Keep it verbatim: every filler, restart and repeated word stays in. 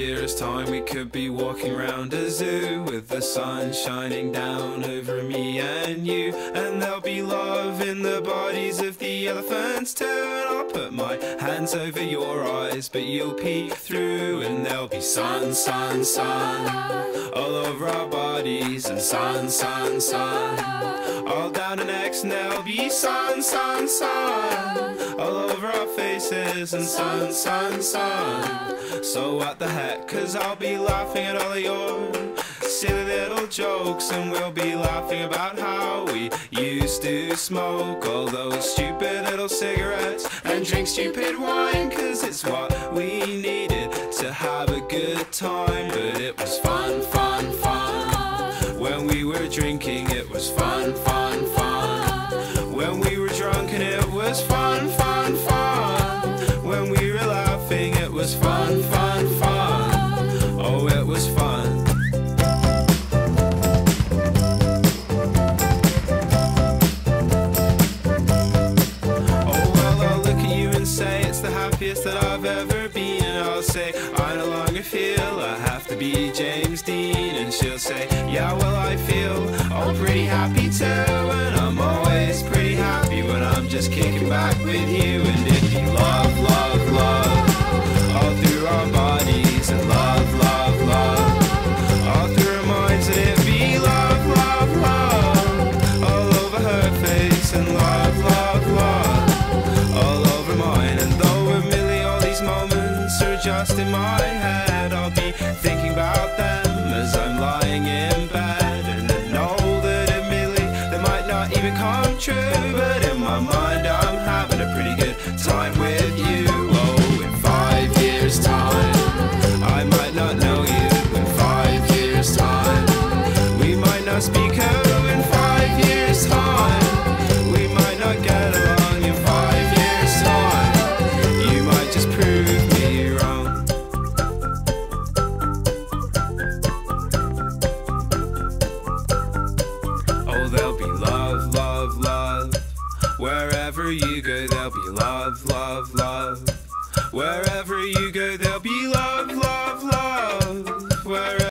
years' time we could be walking around a zoo with the sun shining down over me and you, and there'll be love in the bodies of the elephants too. And I'll put my hands over your eyes, but you'll peek through, and there'll be sun, sun, sun all over our bodies, and sun, sun, sun all down our necks, and there'll be sun, sun, sun all over our faces, and sun, sun, sun. So what the heck, cause I'll be laughing at all of your silly little jokes, and we'll be laughing about how we used to smoke all those stupid little cigarettes and drink stupid wine, cause it's what we needed to have a good time. But it was fun, fun, fun when we were drinking. It was fun, fun, fun when we were drunk, and it was fun, fun, fun when we were laughing. It was fun, fun, fun. Oh, it was fun. Oh, well, I'll look at you and say it's the happiest that I've ever been, and I'll say I no longer feel I have to be James Dean, and she'll say yeah, well, I feel oh pretty happy too, and I'm always pretty happy when I'm just kicking back with you. And if you love, love, love all through our bodies, and love, love, love all through our minds, and it be love, love, love all over her face, and love, love, love all over mine. And though admittedly all these moments are just in my head, I'll be thinking about them as I'm lying in bed, and I know that admittedly they might not even come true, but in my mind I'm having a pretty good time with you. Oh, in five years time I might not know you. In five years time we might not speak. Oh, in five years time we might not get along. In five years time you might just prove me wrong. Oh, there'll be love, love, love wherever you go. There'll be love, love, love wherever you go. There'll be